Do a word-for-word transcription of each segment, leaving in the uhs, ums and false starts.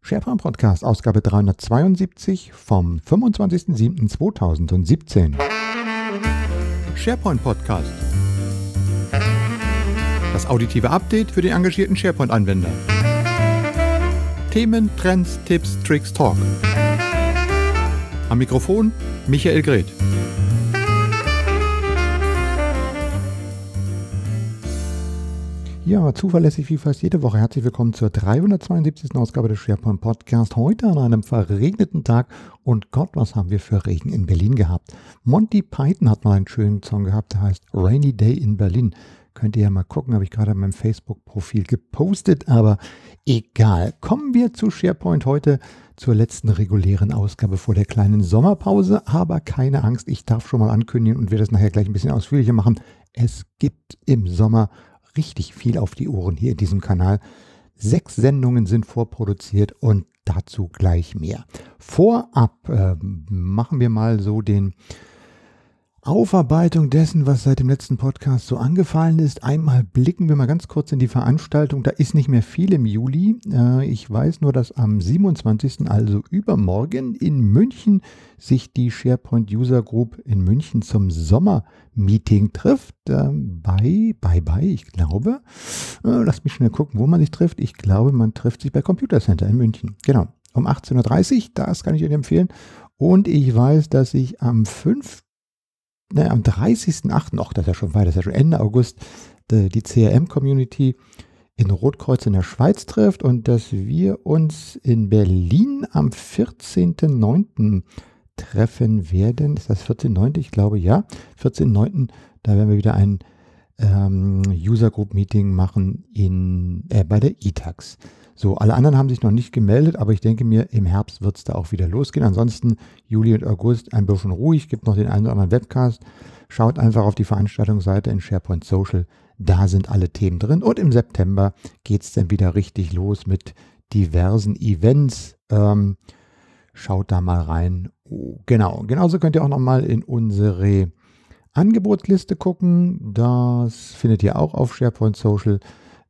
SharePoint Podcast, Ausgabe dreihundertzweiundsiebzig vom fünfundzwanzigsten siebten zweitausendsiebzehn. SharePoint Podcast. Das auditive Update für den engagierten SharePoint-Anwender. Themen, Trends, Tipps, Tricks, Talk. Am Mikrofon Michael Greth. Ja, zuverlässig wie fast jede Woche. Herzlich willkommen zur dreihundertzweiundsiebzigsten Ausgabe des SharePoint Podcast. Heute an einem verregneten Tag. Und Gott, was haben wir für Regen in Berlin gehabt. Monty Python hat mal einen schönen Song gehabt, der heißt Rainy Day in Berlin. Könnt ihr ja mal gucken, habe ich gerade in meinem Facebook-Profil gepostet, aber egal. Kommen wir zu SharePoint heute, zur letzten regulären Ausgabe vor der kleinen Sommerpause. Aber keine Angst, ich darf schon mal ankündigen und werde es nachher gleich ein bisschen ausführlicher machen. Es gibt im Sommer richtig viel auf die Ohren hier in diesem Kanal. Sechs Sendungen sind vorproduziert und dazu gleich mehr. Vorab äh, machen wir mal so den Aufarbeitung dessen, was seit dem letzten Podcast so angefallen ist. Einmal blicken wir mal ganz kurz in die Veranstaltung. Da ist nicht mehr viel im Juli. Äh, ich weiß nur, dass am siebenundzwanzigsten, also übermorgen, in München sich die SharePoint User Group in München zum Sommermeeting trifft. Äh, bei, bei, bei, ich glaube, äh, lasst mich schnell gucken, wo man sich trifft. Ich glaube, man trifft sich bei Computer Center in München. Genau, um achtzehn Uhr dreißig, das kann ich Ihnen empfehlen. Und ich weiß, dass ich am fünften Ne, am dreißigsten achten, ach, das ist ja schon weit, das ist ja schon Ende August, die, die C R M-Community in Rotkreuz in der Schweiz trifft und dass wir uns in Berlin am vierzehnten neunten treffen werden. Ist das vierzehnten neunten? Ich glaube, ja. vierzehnten neunten, da werden wir wieder ein ähm, User Group Meeting machen in, äh, bei der I TAX. So, alle anderen haben sich noch nicht gemeldet, aber ich denke mir, im Herbst wird es da auch wieder losgehen. Ansonsten Juli und August ein bisschen ruhig, gibt noch den einen oder anderen Webcast. Schaut einfach auf die Veranstaltungsseite in SharePoint Social, da sind alle Themen drin. Und im September geht es dann wieder richtig los mit diversen Events. Ähm, schaut da mal rein. Oh, genau, genauso könnt ihr auch nochmal in unsere Angebotsliste gucken. Das findet ihr auch auf SharePoint Social.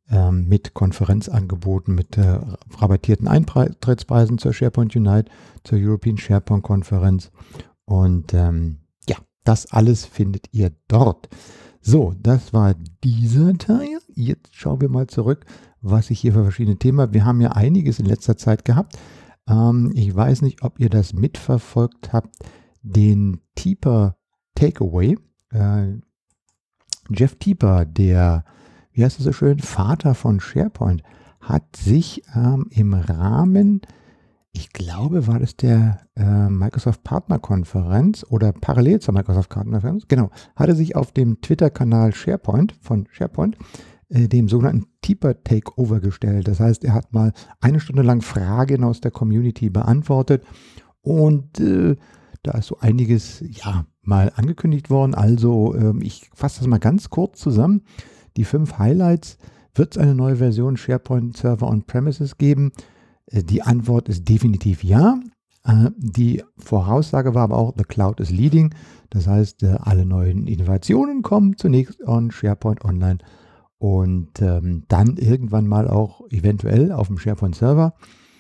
Mit Konferenzangeboten, mit äh, rabattierten Eintrittspreisen zur SharePoint Unite, zur European SharePoint Konferenz. Und ähm, ja, das alles findet ihr dort. So, das war dieser Teil. Jetzt schauen wir mal zurück, was ich hier für verschiedene Themen habe. Wir haben ja einiges in letzter Zeit gehabt. Ähm, ich weiß nicht, ob ihr das mitverfolgt habt, den Teeper Takeaway. Äh, Jeff Teeper, der wie heißt es so schön, Vater von SharePoint, hat sich ähm, im Rahmen, ich glaube, war das der äh, Microsoft Partnerkonferenz oder parallel zur Microsoft Partnerkonferenz, genau, hatte sich auf dem Twitter-Kanal SharePoint von SharePoint äh, dem sogenannten Teeper Takeover gestellt. Das heißt, er hat mal eine Stunde lang Fragen aus der Community beantwortet und äh, da ist so einiges, ja, mal angekündigt worden. Also äh, ich fasse das mal ganz kurz zusammen. Die fünf Highlights: Wird es eine neue Version SharePoint Server On-Premises geben? Die Antwort ist definitiv ja. Die Voraussage war aber auch, the Cloud is leading. Das heißt, alle neuen Innovationen kommen zunächst on SharePoint Online und ähm, dann irgendwann mal auch eventuell auf dem SharePoint Server.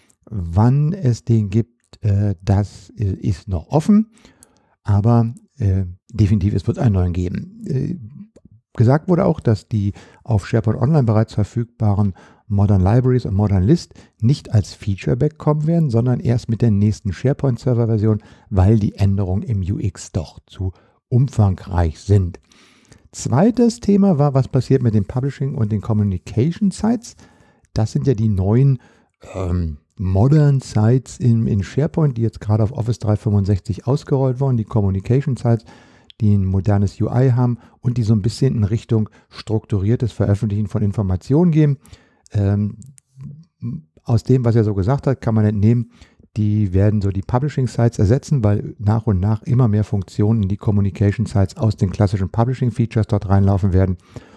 Wann es den gibt, äh, das ist noch offen, aber äh, definitiv, es wird einen neuen geben. Äh, Gesagt wurde auch, dass die auf SharePoint Online bereits verfügbaren Modern Libraries und Modern List nicht als Featureback kommen werden, sondern erst mit der nächsten SharePoint Server Version, weil die Änderungen im U X doch zu umfangreich sind. Zweites Thema war, was passiert mit dem Publishing und den Communication Sites. Das sind ja die neuen ähm, Modern Sites in, in SharePoint, die jetzt gerade auf Office dreihundertfünfundsechzig ausgerollt wurden, die Communication Sites, die ein modernes U I haben und die so ein bisschen in Richtung strukturiertes Veröffentlichen von Informationen gehen. Ähm, aus dem, was er so gesagt hat, kann man entnehmen, die werden so die Publishing-Sites ersetzen, weil nach und nach immer mehr Funktionen in die Communication-Sites aus den klassischen Publishing-Features dort reinlaufen werden.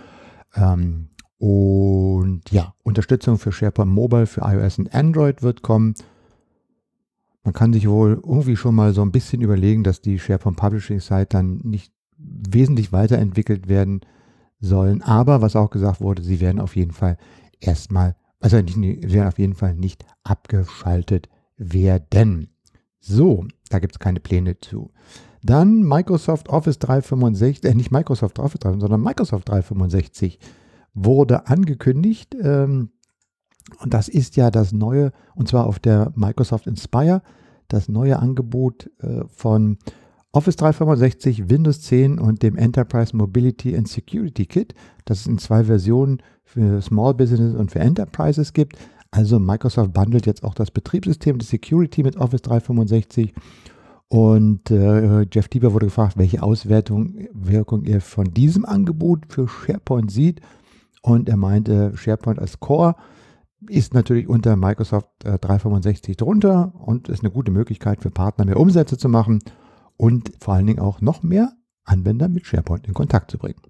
Ähm, und ja, Unterstützung für SharePoint Mobile, für iOS und Android wird kommen. Man kann sich wohl irgendwie schon mal so ein bisschen überlegen, dass die SharePoint Publishing Site dann nicht wesentlich weiterentwickelt werden sollen. Aber was auch gesagt wurde, sie werden auf jeden Fall erstmal Also nicht, sie werden auf jeden Fall nicht abgeschaltet werden. So, da gibt es keine Pläne zu. Dann Microsoft Office dreihundertfünfundsechzig, äh, nicht Microsoft Office dreihundertfünfundsechzig, sondern Microsoft dreihundertfünfundsechzig wurde angekündigt. Ähm, und das ist ja das neue, und zwar auf der Microsoft Inspire, das neue Angebot äh, von Office dreihundertfünfundsechzig, Windows zehn und dem Enterprise Mobility and Security Kit, das es in zwei Versionen für Small Business und für Enterprises gibt. Also Microsoft bundelt jetzt auch das Betriebssystem, die Security mit Office dreihundertfünfundsechzig. Und äh, Jeff Teeper wurde gefragt, welche Auswertung, Wirkung er von diesem Angebot für SharePoint sieht. Und er meinte, SharePoint als Core ist natürlich unter Microsoft äh, dreihundertfünfundsechzig drunter und ist eine gute Möglichkeit für Partner, mehr Umsätze zu machen und vor allen Dingen auch noch mehr Anwender mit SharePoint in Kontakt zu bringen.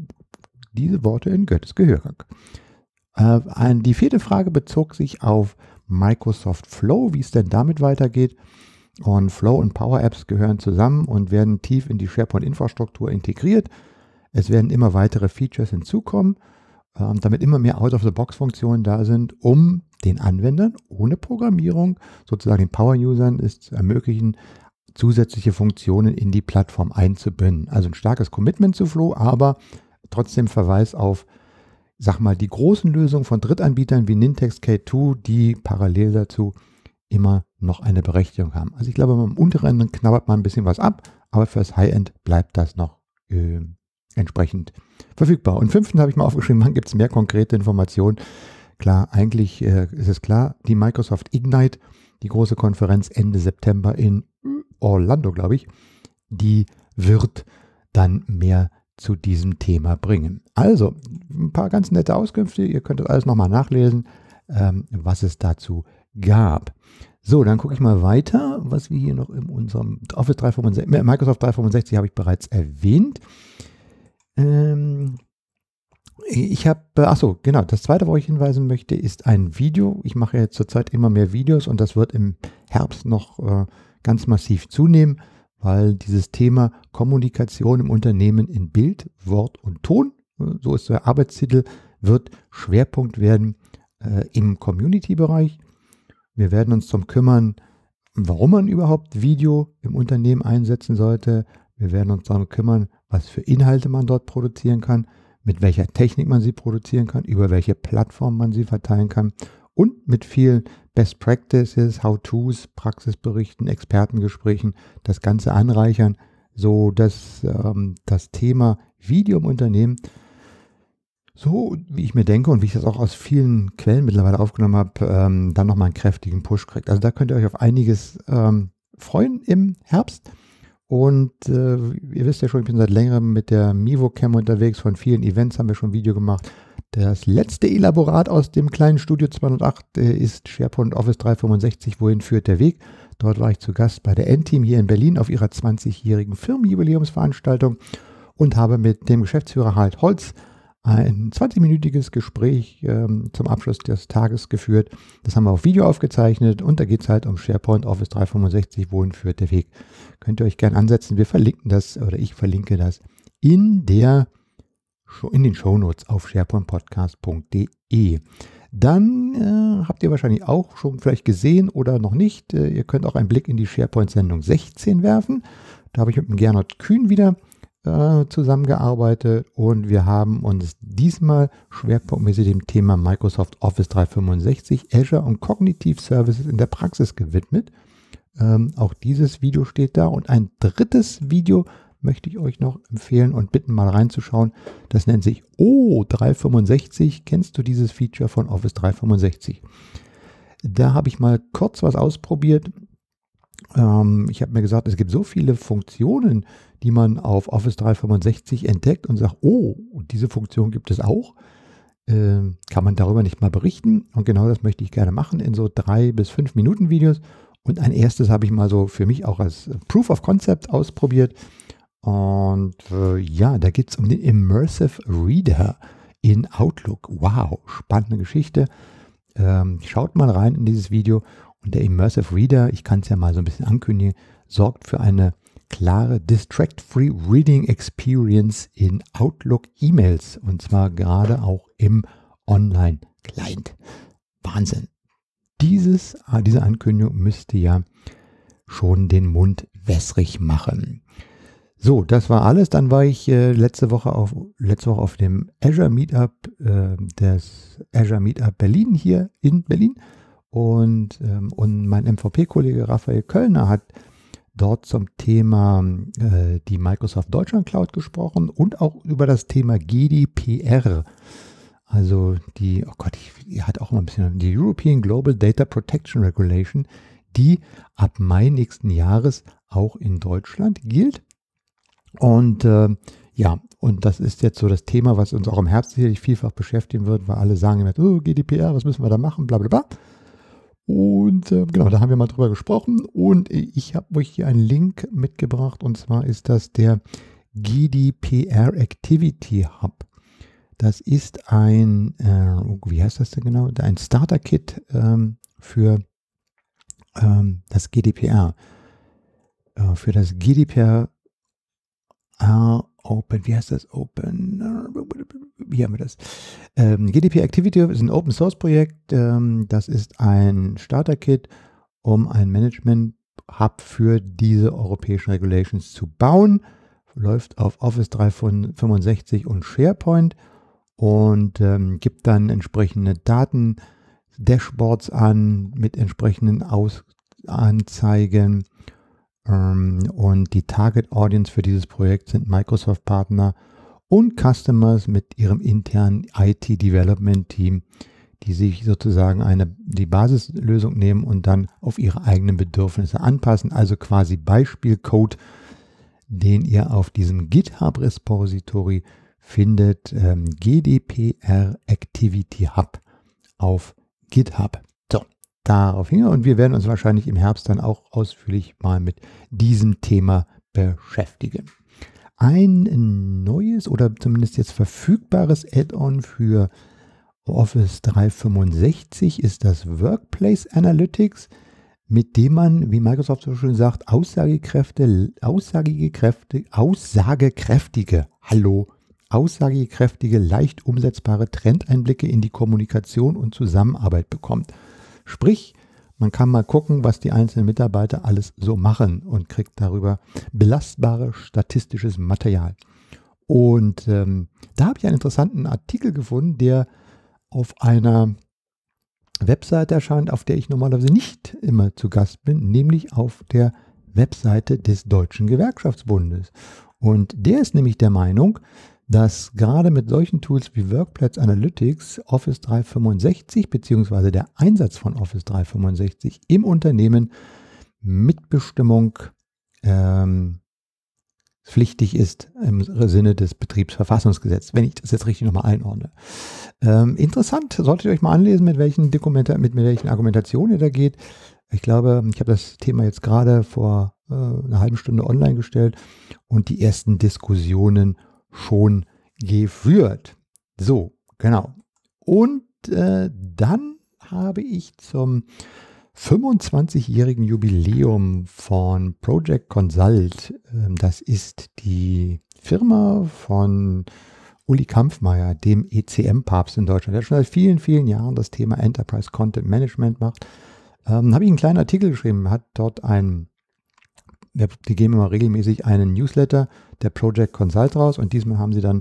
Diese Worte in Goethes Gehörgang. Äh, ein, die vierte Frage bezog sich auf Microsoft Flow, wie es denn damit weitergeht. Und Flow und Power Apps gehören zusammen und werden tief in die SharePoint-Infrastruktur integriert. Es werden immer weitere Features hinzukommen, äh, damit immer mehr Out-of-the-Box-Funktionen da sind, um den Anwendern ohne Programmierung, sozusagen den Power-Usern, es zu ermöglichen, zusätzliche Funktionen in die Plattform einzubinden. Also ein starkes Commitment zu Flow, aber trotzdem Verweis auf, sag mal, die großen Lösungen von Drittanbietern wie Nintex, K zwei, die parallel dazu immer noch eine Berechtigung haben. Also ich glaube, beim unteren Ende knabbert man ein bisschen was ab, aber fürs High-End bleibt das noch äh, entsprechend verfügbar. Und fünften habe ich mal aufgeschrieben, wann gibt es mehr konkrete Informationen. Klar, eigentlich äh, ist es klar, die Microsoft Ignite, die große Konferenz Ende September in Orlando, glaube ich, die wird dann mehr zu diesem Thema bringen. Also, ein paar ganz nette Auskünfte, ihr könnt das alles nochmal nachlesen, ähm, was es dazu gab. So, dann gucke ich mal weiter, was wir hier noch in unserem Office dreihundertfünfundsechzig, Microsoft dreihundertfünfundsechzig habe ich bereits erwähnt. Ähm, ich habe, achso, genau, das zweite, worauf ich hinweisen möchte, ist ein Video. Ich mache jetzt zurzeit immer mehr Videos und das wird im Herbst noch äh, ganz massiv zunehmen, weil dieses Thema Kommunikation im Unternehmen in Bild, Wort und Ton, so ist der Arbeitstitel, wird Schwerpunkt werden äh, im Community-Bereich. Wir werden uns darum kümmern, warum man überhaupt Video im Unternehmen einsetzen sollte. Wir werden uns darum kümmern, was für Inhalte man dort produzieren kann, mit welcher Technik man sie produzieren kann, über welche Plattform man sie verteilen kann und mit vielen Best Practices, How-Tos, Praxisberichten, Expertengesprächen das Ganze anreichern, so dass ähm, das Thema Video im Unternehmen, so wie ich mir denke und wie ich das auch aus vielen Quellen mittlerweile aufgenommen habe, ähm, dann nochmal einen kräftigen Push kriegt. Also da könnt ihr euch auf einiges ähm, freuen im Herbst. Und äh, ihr wisst ja schon, ich bin seit längerem mit der MivoCam unterwegs. Von vielen Events haben wir schon ein Video gemacht. Das letzte Elaborat aus dem kleinen Studio zweihundertacht äh, ist SharePoint Office dreihundertfünfundsechzig. Wohin führt der Weg? Dort war ich zu Gast bei der N-Team hier in Berlin auf ihrer zwanzigjährigen Firmenjubiläumsveranstaltung und habe mit dem Geschäftsführer Harald Holz ein zwanzigminütiges Gespräch ähm, zum Abschluss des Tages geführt. Das haben wir auf Video aufgezeichnet und da geht es halt um SharePoint Office dreihundertfünfundsechzig, wohin führt der Weg. Könnt ihr euch gerne ansetzen. Wir verlinken das oder ich verlinke das in, der, in den Shownotes auf sharepoint podcast punkt de. Dann äh, habt ihr wahrscheinlich auch schon vielleicht gesehen oder noch nicht. Äh, ihr könnt auch einen Blick in die SharePoint-Sendung sechzehn werfen. Da habe ich mit dem Gernot Kühn wieder zusammengearbeitet und wir haben uns diesmal schwerpunktmäßig dem Thema Microsoft Office dreihundertfünfundsechzig, Azure und Cognitive Services in der Praxis gewidmet. Ähm, auch dieses Video steht da und ein drittes Video möchte ich euch noch empfehlen und bitten mal reinzuschauen. Das nennt sich O dreihundertfünfundsechzig. Kennst du dieses Feature von Office dreihundertfünfundsechzig? Da habe ich mal kurz was ausprobiert. Ähm, ich habe mir gesagt, es gibt so viele Funktionen, die man auf Office dreihundertfünfundsechzig entdeckt und sagt, oh, diese Funktion gibt es auch. Ähm, kann man darüber nicht mal berichten? Und genau das möchte ich gerne machen in so drei bis fünf Minuten Videos. Und ein erstes habe ich mal so für mich auch als Proof of Concept ausprobiert. Und äh, ja, da geht es um den Immersive Reader in Outlook. Wow, spannende Geschichte. Ähm, schaut mal rein in dieses Video. Und der Immersive Reader, ich kann es ja mal so ein bisschen ankündigen, sorgt für eine klare Distract-Free Reading Experience in Outlook E-Mails. Und zwar gerade auch im Online-Client. Wahnsinn. Dieses, diese Ankündigung müsste ja schon den Mund wässrig machen. So, das war alles. Dann war ich äh, letzte Woche auf letzte Woche auf dem Azure Meetup äh, des Azure Meetup Berlin hier in Berlin und, ähm, und mein M V P-Kollege Raphael Köllner hat dort zum Thema äh, die Microsoft Deutschland Cloud gesprochen und auch über das Thema G D P R. Also die, oh Gott, die hat auch immer ein bisschen, die European Global Data Protection Regulation, die ab Mai nächsten Jahres auch in Deutschland gilt. Und äh, ja, und das ist jetzt so das Thema, was uns auch im Herbst sicherlich vielfach beschäftigen wird, weil alle sagen immer, oh, G D P R, was müssen wir da machen, bla bla bla. Und äh, genau, da haben wir mal drüber gesprochen und ich habe euch hier einen Link mitgebracht und zwar ist das der G D P R Activity Hub. Das ist ein, äh, wie heißt das denn genau? Ein Starter-Kit ähm, für ähm, das G D P R. Äh, für das G D P R äh, Open, wie heißt das? Open, wie haben wir das? Ähm, G D P R Activity ist ein Open-Source-Projekt. Ähm, das ist ein Starter-Kit, um ein Management-Hub für diese europäischen Regulations zu bauen. Läuft auf Office dreihundertfünfundsechzig und SharePoint. Und ähm, gibt dann entsprechende Daten, Dashboards an mit entsprechenden Aus Anzeigen ähm, und die Target Audience für dieses Projekt sind Microsoft-Partner und Customers mit ihrem internen I T-Development-Team, die sich sozusagen eine, die Basislösung nehmen und dann auf ihre eigenen Bedürfnisse anpassen, also quasi Beispielcode, den ihr auf diesem GitHub-Repository findet, ähm, G D P R Activity Hub auf GitHub. So, darauf hin und wir werden uns wahrscheinlich im Herbst dann auch ausführlich mal mit diesem Thema beschäftigen. Ein neues oder zumindest jetzt verfügbares Add-on für Office dreihundertfünfundsechzig ist das Workplace Analytics, mit dem man, wie Microsoft so schön sagt, aussagekräftige, aussagekräftige, aussagekräftige, hallo, aussagekräftige, leicht umsetzbare Trendeinblicke in die Kommunikation und Zusammenarbeit bekommt. Sprich, man kann mal gucken, was die einzelnen Mitarbeiter alles so machen und kriegt darüber belastbares statistisches Material. Und ähm, da habe ich einen interessanten Artikel gefunden, der auf einer Webseite erscheint, auf der ich normalerweise nicht immer zu Gast bin, nämlich auf der Webseite des Deutschen Gewerkschaftsbundes. Und der ist nämlich der Meinung, dass gerade mit solchen Tools wie Workplace Analytics Office dreihundertfünfundsechzig bzw. der Einsatz von Office dreihundertfünfundsechzig im Unternehmen Mitbestimmung ähm, pflichtig ist im Sinne des Betriebsverfassungsgesetzes, wenn ich das jetzt richtig nochmal einordne. Ähm, interessant, solltet ihr euch mal anlesen, mit welchen Dokumenta mit, mit welchen Argumentationen ihr da geht. Ich glaube, ich habe das Thema jetzt gerade vor äh, einer halben Stunde online gestellt und die ersten Diskussionen schon geführt. So, genau. Und äh, dann habe ich zum fünfundzwanzigjährigen Jubiläum von Project Consult, äh, das ist die Firma von Uli Kampfmeier, dem E C M-Papst in Deutschland, der schon seit vielen, vielen Jahren das Thema Enterprise Content Management macht, ähm, habe ich einen kleinen Artikel geschrieben, hat dort ein die geben immer regelmäßig einen Newsletter der Project Consult raus und diesmal haben sie dann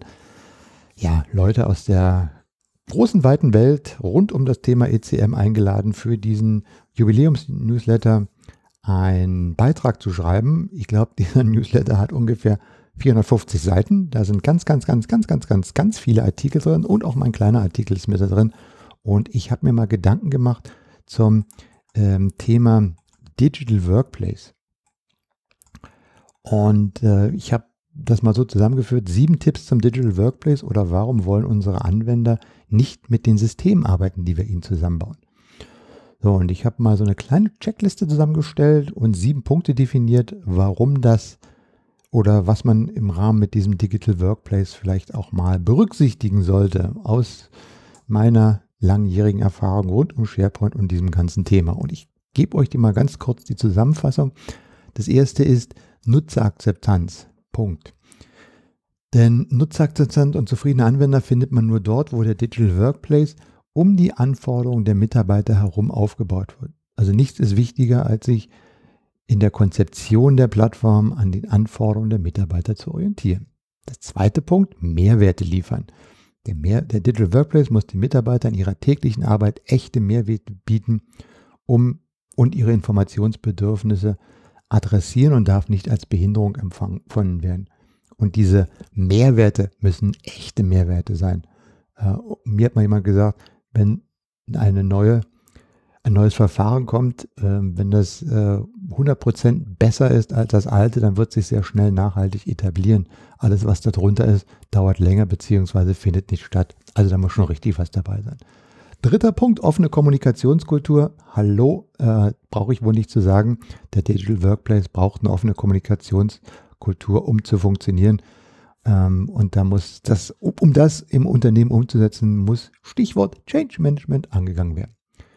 ja, Leute aus der großen, weiten Welt rund um das Thema E C M eingeladen, für diesen Jubiläums-Newsletter einen Beitrag zu schreiben. Ich glaube, dieser Newsletter hat ungefähr vierhundertfünfzig Seiten. Da sind ganz, ganz, ganz, ganz, ganz, ganz, ganz viele Artikel drin und auch mein kleiner Artikel ist mit da drin. Und ich habe mir mal Gedanken gemacht zum ähm, Thema Digital Workplace. Und äh, ich habe das mal so zusammengeführt, sieben Tipps zum Digital Workplace oder warum wollen unsere Anwender nicht mit den Systemen arbeiten, die wir ihnen zusammenbauen. So, und ich habe mal so eine kleine Checkliste zusammengestellt und sieben Punkte definiert, warum das oder was man im Rahmen mit diesem Digital Workplace vielleicht auch mal berücksichtigen sollte aus meiner langjährigen Erfahrung rund um SharePoint und diesem ganzen Thema. Und ich gebe euch die mal ganz kurz die Zusammenfassung. Das erste ist Nutzerakzeptanz. Punkt. Denn Nutzerakzeptanz und zufriedene Anwender findet man nur dort, wo der Digital Workplace um die Anforderungen der Mitarbeiter herum aufgebaut wird. Also nichts ist wichtiger, als sich in der Konzeption der Plattform an den Anforderungen der Mitarbeiter zu orientieren. Der zweite Punkt, Mehrwerte liefern. Der, Mehr, der Digital Workplace muss den Mitarbeitern in ihrer täglichen Arbeit echte Mehrwerte bieten, um und ihre Informationsbedürfnisse adressieren und darf nicht als Behinderung empfangen werden. Und diese Mehrwerte müssen echte Mehrwerte sein. Äh, mir hat mal jemand gesagt, wenn eine neue, ein neues Verfahren kommt, äh, wenn das äh, hundert Prozent besser ist als das alte, dann wird sich sehr schnell nachhaltig etablieren. Alles, was darunter ist, dauert länger bzw. findet nicht statt. Also da muss schon richtig was dabei sein. Dritter Punkt, offene Kommunikationskultur. Hallo, äh, brauche ich wohl nicht zu sagen. Der Digital Workplace braucht eine offene Kommunikationskultur, um zu funktionieren. Ähm, und da muss das, um das im Unternehmen umzusetzen, muss Stichwort Change Management angegangen werden.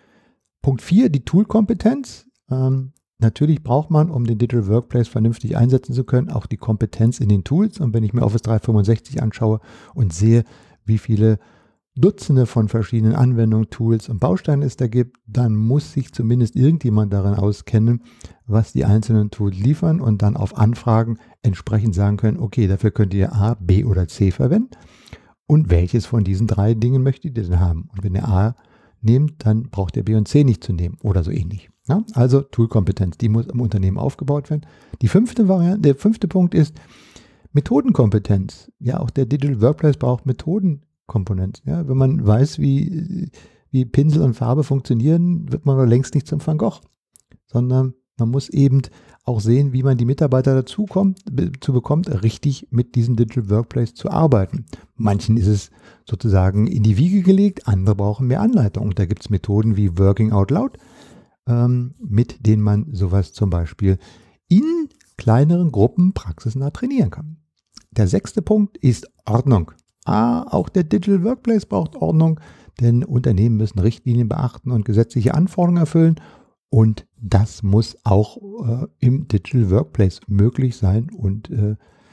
Punkt vier, die Toolkompetenz. Ähm, natürlich braucht man, um den Digital Workplace vernünftig einsetzen zu können, auch die Kompetenz in den Tools. Und wenn ich mir Office dreihundertfünfundsechzig anschaue und sehe, wie viele Dutzende von verschiedenen Anwendungen, Tools und Bausteinen es da gibt, dann muss sich zumindest irgendjemand darin auskennen, was die einzelnen Tools liefern und dann auf Anfragen entsprechend sagen können, okay, dafür könnt ihr A, B oder C verwenden und welches von diesen drei Dingen möchtet ihr denn haben? Und wenn ihr A nehmt, dann braucht ihr B und C nicht zu nehmen oder so ähnlich. Ja, also Toolkompetenz, die muss im Unternehmen aufgebaut werden. Die fünfte Variante, der fünfte Punkt ist Methodenkompetenz. Ja, auch der Digital Workplace braucht Methodenkompetenz. Komponenten. Ja, wenn man weiß, wie, wie Pinsel und Farbe funktionieren, wird man aber längst nicht zum Van Gogh, sondern man muss eben auch sehen, wie man die Mitarbeiter dazu kommt, zu bekommt, richtig mit diesem Digital Workplace zu arbeiten. Manchen ist es sozusagen in die Wiege gelegt, andere brauchen mehr Anleitung. Da gibt es Methoden wie Working Out Loud, ähm, mit denen man sowas zum Beispiel in kleineren Gruppen praxisnah trainieren kann. Der sechste Punkt ist Ordnung. Ah, auch der Digital Workplace braucht Ordnung, denn Unternehmen müssen Richtlinien beachten und gesetzliche Anforderungen erfüllen und das muss auch äh, im Digital Workplace möglich sein und äh,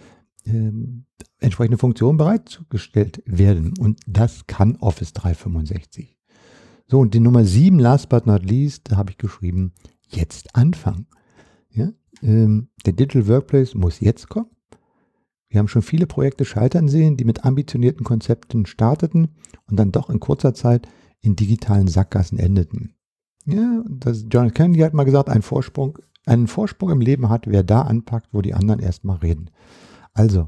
äh, entsprechende Funktionen bereitgestellt werden und das kann Office dreihundertfünfundsechzig. So, und die Nummer sieben, last but not least, da habe ich geschrieben, jetzt anfangen. Ja? Ähm, der Digital Workplace muss jetzt kommen. Wir haben schon viele Projekte scheitern sehen, die mit ambitionierten Konzepten starteten und dann doch in kurzer Zeit in digitalen Sackgassen endeten. Ja, das John Kennedy hat mal gesagt, ein Vorsprung, einen Vorsprung im Leben hat, wer da anpackt, wo die anderen erstmal reden. Also,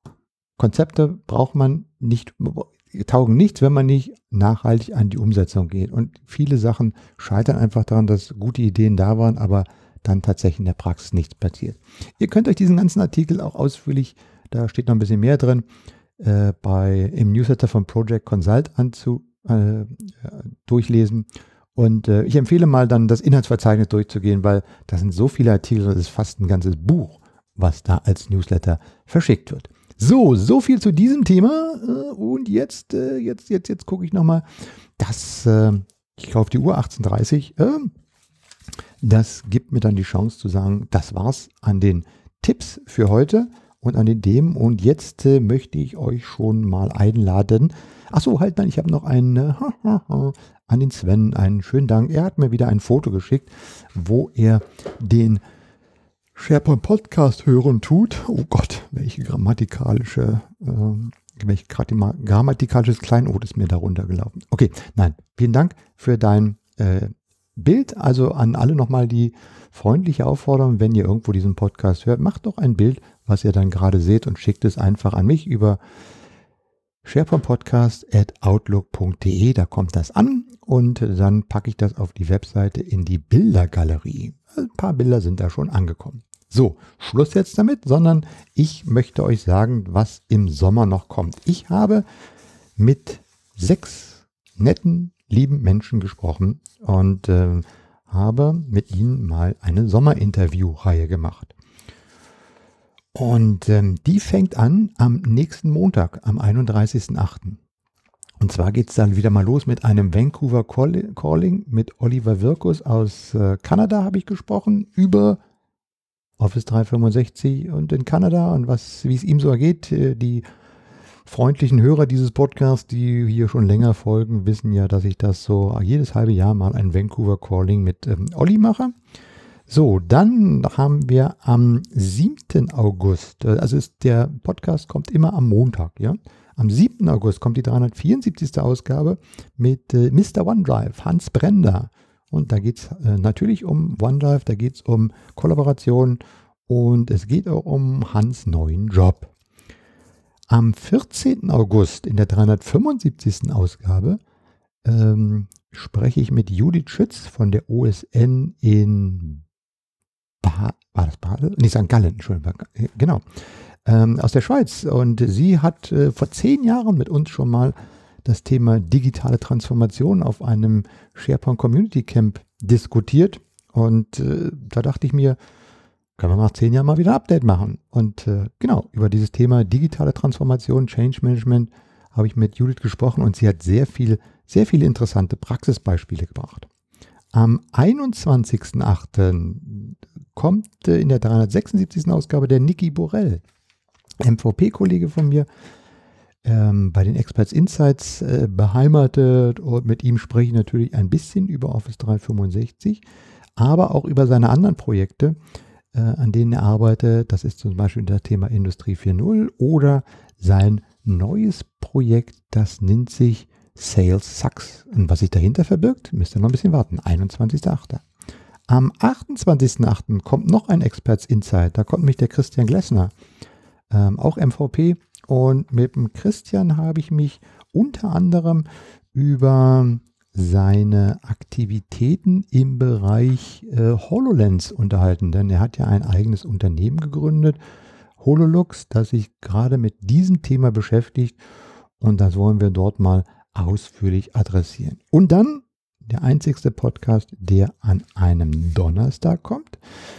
Konzepte braucht man nicht, taugen nichts, wenn man nicht nachhaltig an die Umsetzung geht. Und viele Sachen scheitern einfach daran, dass gute Ideen da waren, aber dann tatsächlich in der Praxis nichts passiert. Ihr könnt euch diesen ganzen Artikel auch ausführlich, da steht noch ein bisschen mehr drin, äh, bei, im Newsletter von Project Consult anzu, äh, durchlesen. Und äh, ich empfehle mal dann das Inhaltsverzeichnis durchzugehen, weil da sind so viele Artikel, das ist fast ein ganzes Buch, was da als Newsletter verschickt wird. So, so viel zu diesem Thema. Äh, und jetzt, äh, jetzt, jetzt, jetzt gucke ich nochmal, das, äh, ich kaufe die Uhr achtzehn Uhr dreißig, äh, das gibt mir dann die Chance zu sagen, das war's an den Tipps für heute und an den Themen. Und jetzt äh, möchte ich euch schon mal einladen. Achso, halt, nein, ich habe noch einen äh, an den Sven, einen schönen Dank. Er hat mir wieder ein Foto geschickt, wo er den SharePoint Podcast hören tut. Oh Gott, welche grammatikalische, äh, welch grammatikalisches Kleinod ist mir darunter gelaufen. Okay, nein, vielen Dank für dein äh, Bild. Also an alle nochmal die freundliche Aufforderung, wenn ihr irgendwo diesen Podcast hört, macht doch ein Bild, was ihr dann gerade seht und schickt es einfach an mich über SharePoint Podcast at outlook punkt de. Da kommt das an und dann packe ich das auf die Webseite in die Bildergalerie. Ein paar Bilder sind da schon angekommen. So, Schluss jetzt damit, sondern ich möchte euch sagen, was im Sommer noch kommt. Ich habe mit sechs netten, lieben Menschen gesprochen und äh, habe mit ihnen mal eine Sommerinterview-Reihe gemacht. Und ähm, die fängt an am nächsten Montag, am einunddreißigsten achten Und zwar geht es dann wieder mal los mit einem Vancouver Calling mit Oliver Wirkus aus äh, Kanada, habe ich gesprochen, über Office dreihundertfünfundsechzig und in Kanada und was, wie es ihm so ergeht, äh, die freundlichen Hörer dieses Podcasts, die hier schon länger folgen, wissen ja, dass ich das so jedes halbe Jahr mal ein Vancouver Calling mit ähm, Olli mache. So, dann haben wir am siebten August, äh, also ist, der Podcast kommt immer am Montag, ja. Am siebten August kommt die dreihundertvierundsiebzigste Ausgabe mit äh, Mister OneDrive, Hans Brender. Und da geht es äh, natürlich um OneDrive, da geht es um Kollaboration und es geht auch um Hans' neuen Job. Am vierzehnten August in der dreihundertfünfundsiebzigsten Ausgabe ähm, spreche ich mit Judith Schütz von der O S N in ba war das Basel? Nee, Sankt Gallen, Entschuldigung, genau, ähm, aus der Schweiz. Und sie hat äh, vor zehn Jahren mit uns schon mal das Thema digitale Transformation auf einem SharePoint Community Camp diskutiert. Und äh, da dachte ich mir, können wir nach zehn Jahren mal wieder ein Update machen. Und äh, genau, über dieses Thema digitale Transformation, Change Management habe ich mit Judith gesprochen und sie hat sehr viel, sehr viele interessante Praxisbeispiele gebracht. Am einundzwanzigsten achten kommt äh, in der dreihundertsechsundsiebzigsten Ausgabe der Niki Borell, M V P-Kollege von mir, ähm, bei den Experts Insights äh, beheimatet, und mit ihm spreche ich natürlich ein bisschen über Office dreihundertfünfundsechzig, aber auch über seine anderen Projekte, äh, an denen er arbeitet. Das ist zum Beispiel das Thema Industrie vier Punkt null oder sein neues Projekt, das nennt sich Sales Sucks. Und was sich dahinter verbirgt, müsst ihr noch ein bisschen warten. einundzwanzigster achter Am achtundzwanzigsten achten kommt noch ein Experts Insight. Da kommt mich der Christian Glessner, ähm, auch M V P. Und mit dem Christian habe ich mich unter anderem über seine Aktivitäten im Bereich äh, HoloLens unterhalten. Denn er hat ja ein eigenes Unternehmen gegründet, HoloLux, das sich gerade mit diesem Thema beschäftigt. Und das wollen wir dort mal ausführlich adressieren. Und dann der einzigste Podcast, der an einem Donnerstag kommt.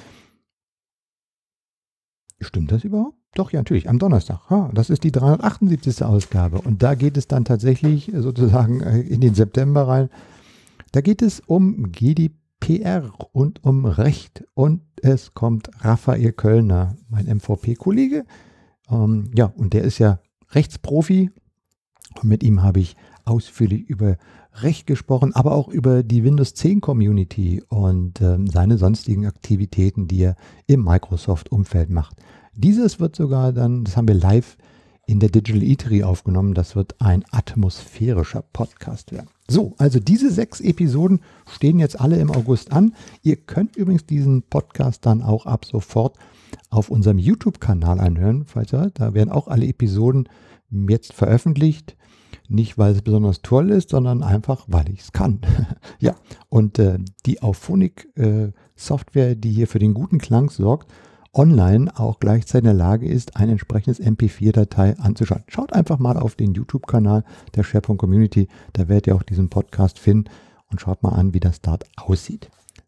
Stimmt das überhaupt? Doch, ja, natürlich, am Donnerstag. Ha, das ist die dreihundertachtundsiebzigste Ausgabe. Und da geht es dann tatsächlich sozusagen in den September rein. Da geht es um G D P R und um Recht. Und es kommt Raphael Köllner, mein M V P-Kollege. Ähm, ja, und der ist ja Rechtsprofi. Und mit ihm habe ich ausführlich über Recht gesprochen, aber auch über die Windows zehn Community und ähm, seine sonstigen Aktivitäten, die er im Microsoft-Umfeld macht. Dieses wird sogar dann, das haben wir live in der Digital Eatery aufgenommen, das wird ein atmosphärischer Podcast werden. So, also diese sechs Episoden stehen jetzt alle im August an. Ihr könnt übrigens diesen Podcast dann auch ab sofort auf unserem YouTube-Kanal anhören, falls ihr, da werden auch alle Episoden jetzt veröffentlicht. Nicht, weil es besonders toll ist, sondern einfach, weil ich es kann. Ja, und äh, die Auphonic-Software, äh, die hier für den guten Klang sorgt, online auch gleichzeitig in der Lage ist, ein entsprechendes M P vier Datei anzuschauen. Schaut einfach mal auf den YouTube-Kanal der SharePoint Community, da werdet ihr auch diesen Podcast finden und schaut mal an, wie das dort aussieht.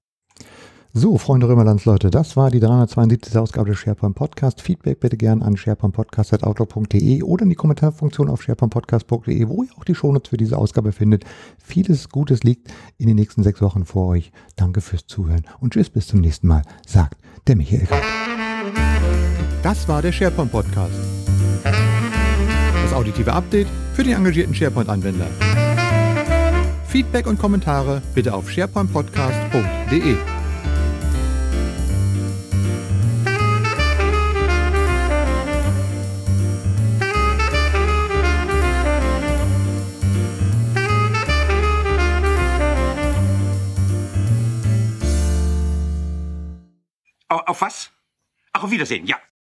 So, Freunde Römerlandsleute, das war die dreihundertzweiundsiebzigste Ausgabe des SharePoint Podcast. Feedback bitte gerne an sharepointpodcast at outlook punkt de oder in die Kommentarfunktion auf sharepointpodcast punkt de, wo ihr auch die Shownotes für diese Ausgabe findet. Vieles Gutes liegt in den nächsten sechs Wochen vor euch. Danke fürs Zuhören und tschüss, bis zum nächsten Mal, sagt der Michael Gott. Das war der SharePoint Podcast. Das auditive Update für den engagierten SharePoint-Anwender. Feedback und Kommentare bitte auf sharepointpodcast punkt de. Auf was? Ach, auf Wiedersehen, ja.